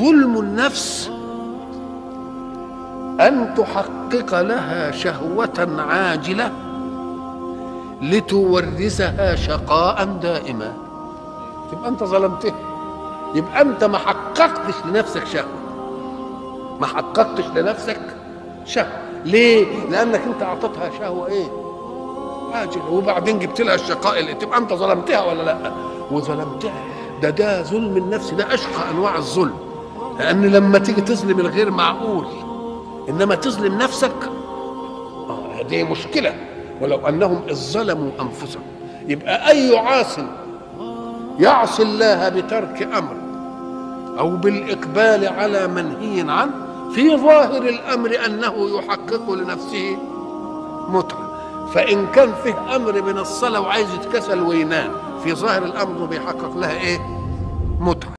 ظلم النفس أن تحقق لها شهوة عاجلة لتورثها شقاء دائما، تبقى أنت ظلمتها. يبقى أنت ما حققتش لنفسك شهوة، ما حققتش لنفسك شهوة. ليه؟ لأنك أنت أعطتها شهوة إيه؟ عاجلة، وبعدين جبت لها الشقاء اللي تبقى أنت ظلمتها ولا لأ؟ وظلمتها. ده ظلم النفس، ده أشقى أنواع الظلم. لأن لما تيجي تظلم الغير معقول، إنما تظلم نفسك دي مشكلة. ولو أنهم إذ ظلموا أنفسهم. يبقى أي عاص يعصي الله بترك أمر أو بالإقبال على منهي عنه في ظاهر الأمر أنه يحقق لنفسه متعة. فإن كان فيه أمر من الصلاة وعايز يتكسل وينام، في ظاهر الأمر بيحقق لها إيه؟ متعة.